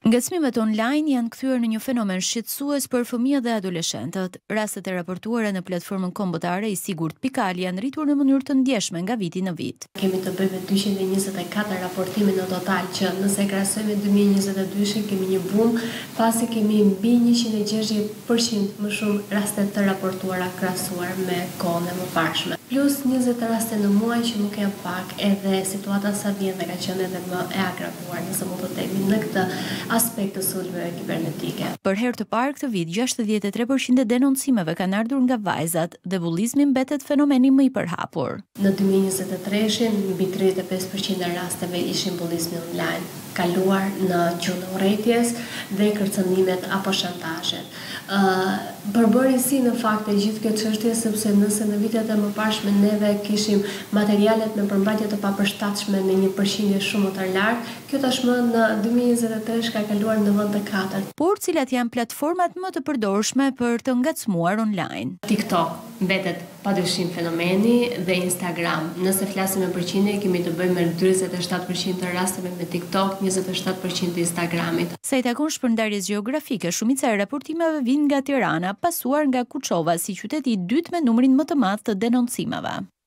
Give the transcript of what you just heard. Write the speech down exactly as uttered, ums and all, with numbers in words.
Ngacmimet online janë kthyer në një fenomen shqetësues për fëmijët dhe adoleshentët. Rastet e raportuara në platformën kombëtare i sigurt pikë al janë rritur në mënyrë të ndjeshme nga viti në vit. Kemi të bëjmë dyqind e njëzet e katër raportime në total, që nëse krahasojmë dy mijë e njëzet e dy kemi një bum, pasi kemi mbi njëqind e gjashtëdhjetë përqind më shumë raste të raportuara krahasuar me kohën e mëparshme. Plus njëzet raste në muaj që nuk janë pak, edhe situata sa vjen dhe ka qenë edhe më e agravuar, nëse mund të themi në këtë aspekt të sulmeve kibernetike. Për herë të parë këtë vit, gjashtëdhjetë e tre përqind e denoncimeve kanë ardhur nga vajzat dhe bullizmi mbetet fenomeni më i përhapur. Në dy mijë e njëzet e tre mbi tridhjetë e pesë përqind e rasteve ishin bullizmi online, kaluar në gjuhën e urrëties dhe kërcënimet apo shantazhet. Uh, përbëri si në fakt e gjithë këtë çështje, sepse nëse në vitet e mëparshme neve kishim materialet me përmbajtje të papërshtatshme në një përqindje shumë të lartë, kjo tashmë në dy mijë e njëzet e tre ka kaluar në vend të katërt. Por cilat janë platformat më të përdorshme për të ngacmuar online? TikTok mbetet padyshim fenomeni dhe Instagram. Nëse flasim me përqindje, kemi të bëjmë me njëzet e shtatë përqind të rasteve me TikTok, njëzet e shtatë përqind të Instagramit. Sa i takon shpërndarjes gjeografike, shumica e raportimeve vijnë nga Tirana, pasuar nga Kuçova si qyteti i dytë me numrin më të madh të denoncimeve.